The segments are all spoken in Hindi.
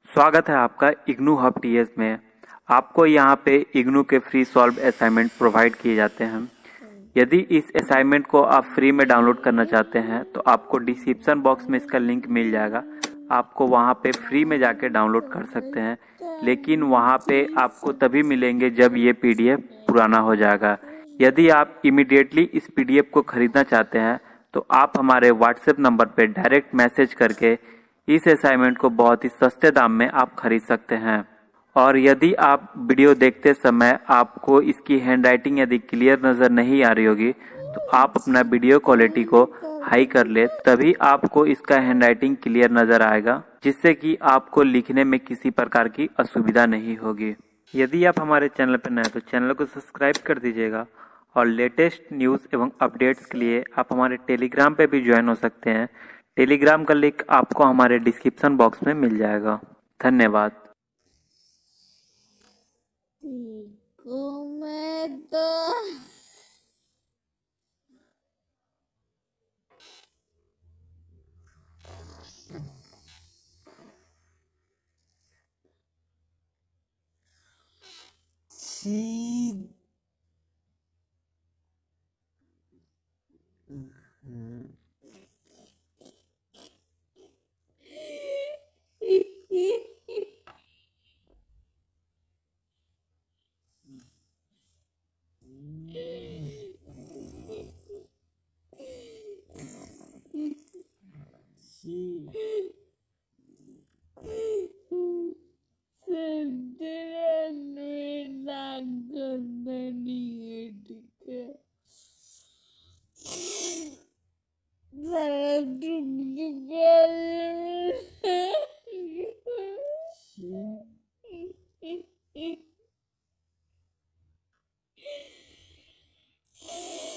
स्वागत है आपका इग्नू हब टीएस में। आपको यहाँ पे इग्नू के फ्री सॉल्व असाइनमेंट प्रोवाइड किए जाते हैं। यदि इस असाइनमेंट को आप फ्री में डाउनलोड करना चाहते हैं तो आपको डिस्क्रिप्शन बॉक्स में इसका लिंक मिल जाएगा। आपको वहाँ पे फ्री में जाके डाउनलोड कर सकते हैं, लेकिन वहाँ पे आपको तभी मिलेंगे जब ये पीडीएफ पुराना हो जाएगा। यदि आप इमीडिएटली इस पीडीएफ को खरीदना चाहते हैं तो आप हमारे व्हाट्सएप नंबर पे डायरेक्ट मैसेज करके इस असाइनमेंट को बहुत ही सस्ते दाम में आप खरीद सकते हैं। और यदि आप वीडियो देखते समय आपको इसकी हैंडराइटिंग यदि क्लियर नज़र नहीं आ रही होगी तो आप अपना वीडियो क्वालिटी को हाई कर ले, तभी आपको इसका हैंडराइटिंग क्लियर नज़र आएगा, जिससे कि आपको लिखने में किसी प्रकार की असुविधा नहीं होगी। यदि आप हमारे चैनल पर नए हैं तो चैनल को सब्सक्राइब कर दीजिएगा और लेटेस्ट न्यूज़ एवं अपडेट्स के लिए आप हमारे टेलीग्राम पे भी ज्वाइन हो सकते हैं। टेलीग्राम का लिंक आपको हमारे डिस्क्रिप्शन बॉक्स में मिल जाएगा। धन्यवाद।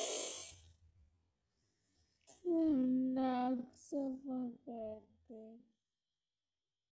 नाक सफा करते